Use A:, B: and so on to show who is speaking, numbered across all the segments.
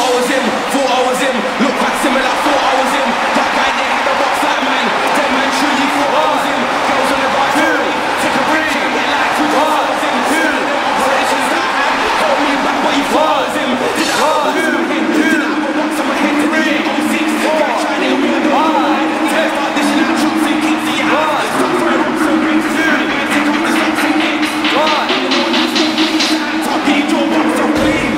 A: I was him, thought I was him. Look quite similar, thought I was him. That guy they had the box like man. Dead man truly thought I was him. Girls on the bar told me, take a break, and get like two I was him. Operations that I had, hold me back, but you thought I was him. Did I have a box on my head? Did I have a box on my head? Did I get 06? Guy trying to help me on the line. Tell start dishing out shots and kicks to your house. Stop throwing rocks and bricks. Take off the socks and eggs. You know that's not me. Top get your box so clean.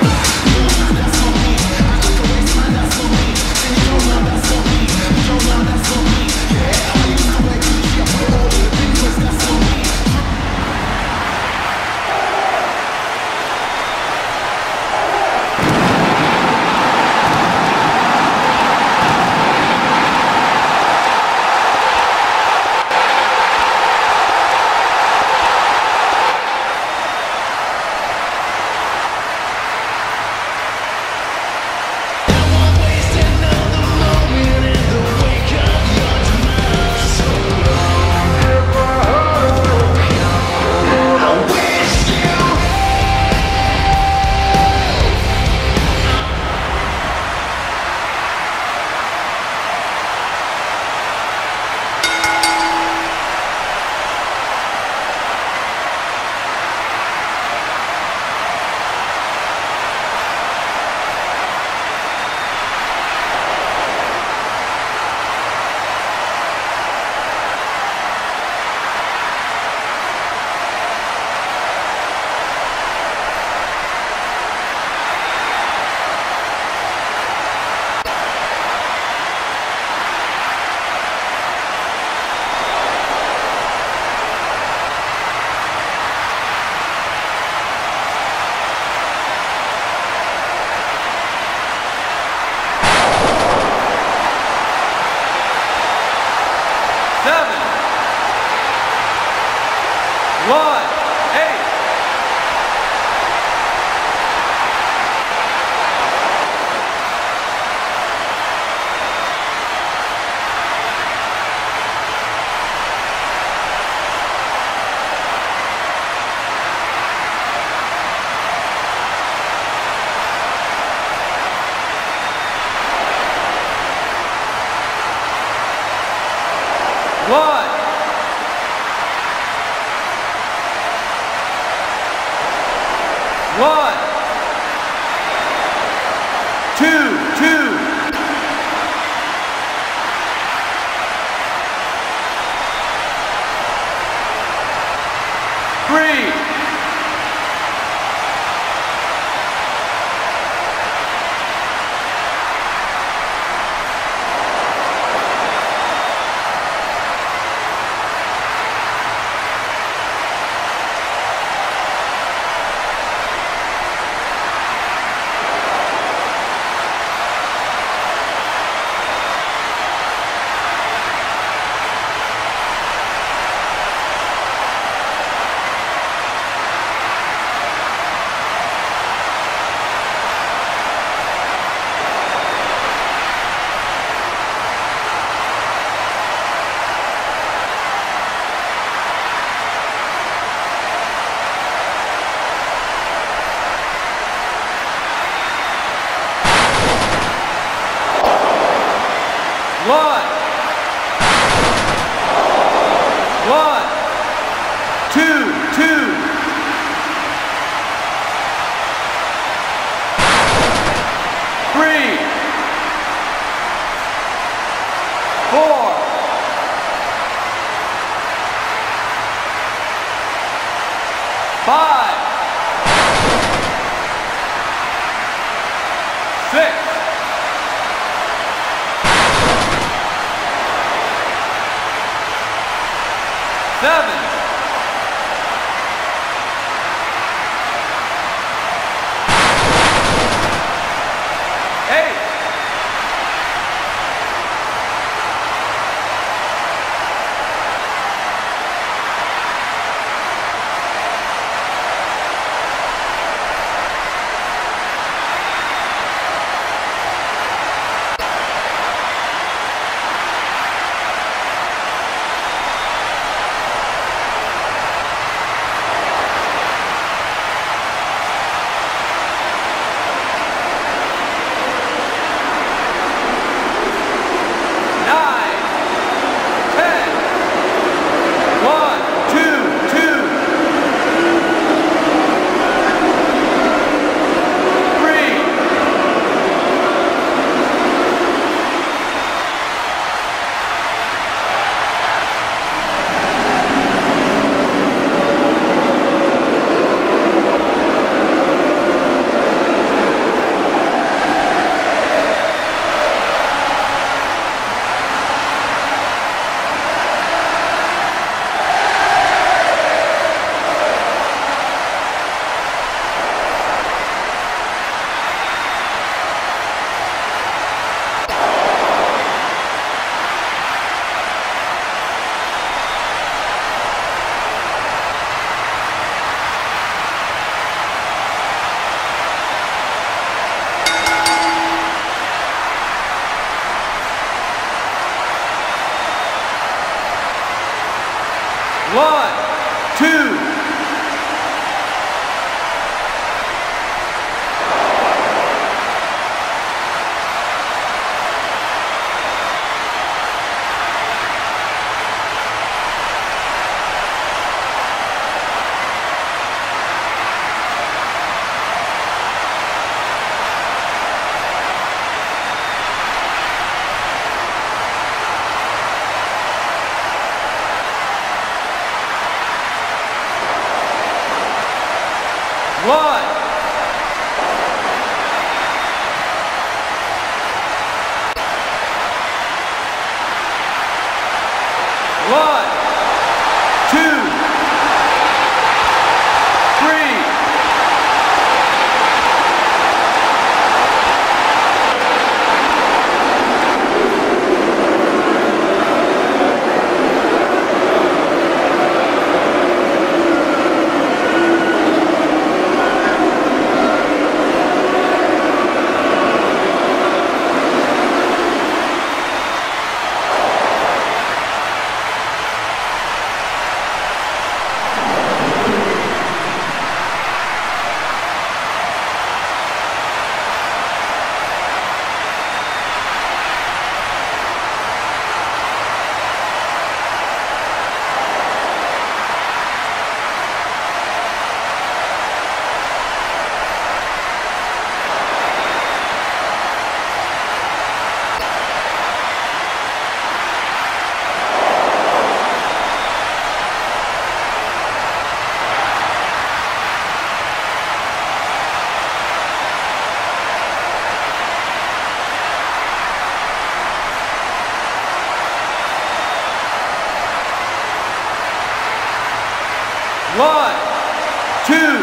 A: 1, 2.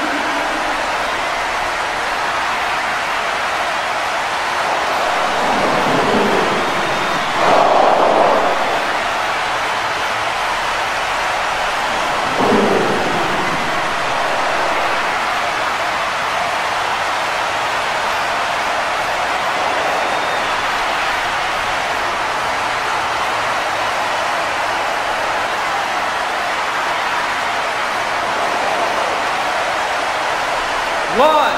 A: One,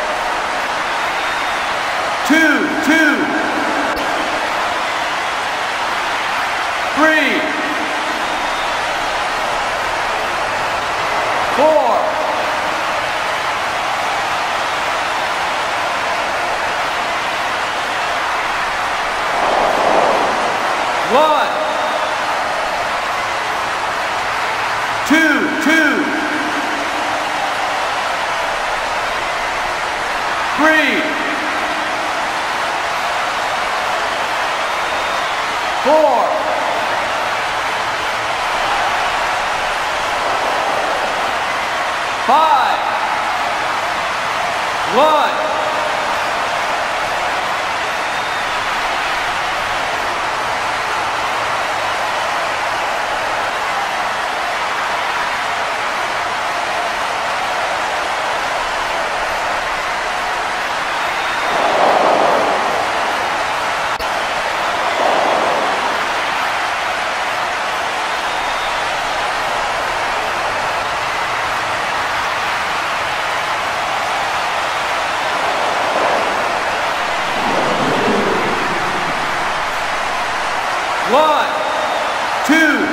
A: two, 3, 4, 1, 2, 3, 4, 5, 1, 1, 2.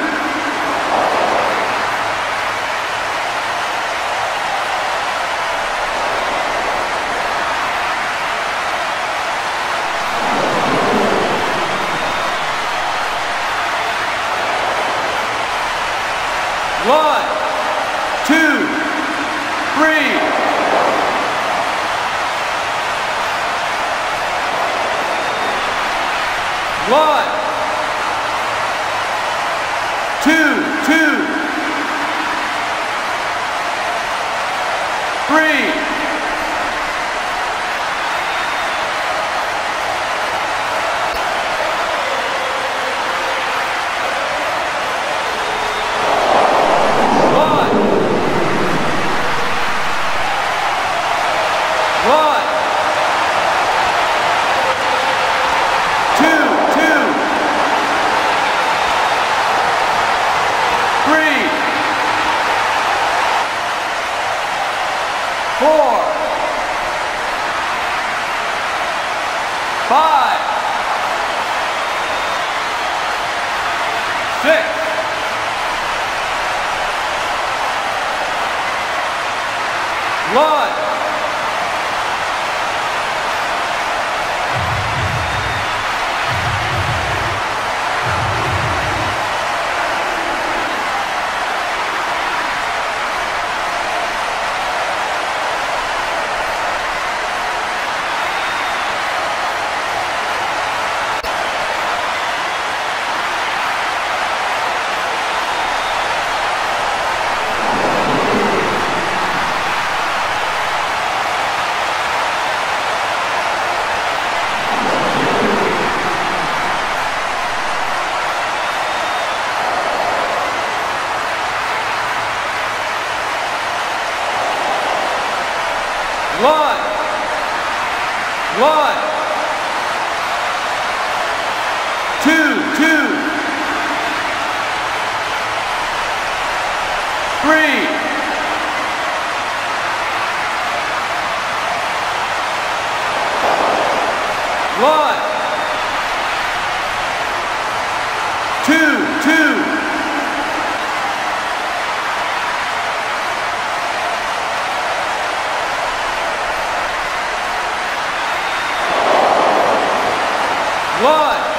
A: One, two, 3. 1, 2, 3, 4, 5, 6, 1. One, 2, 3, 1, 2, 1.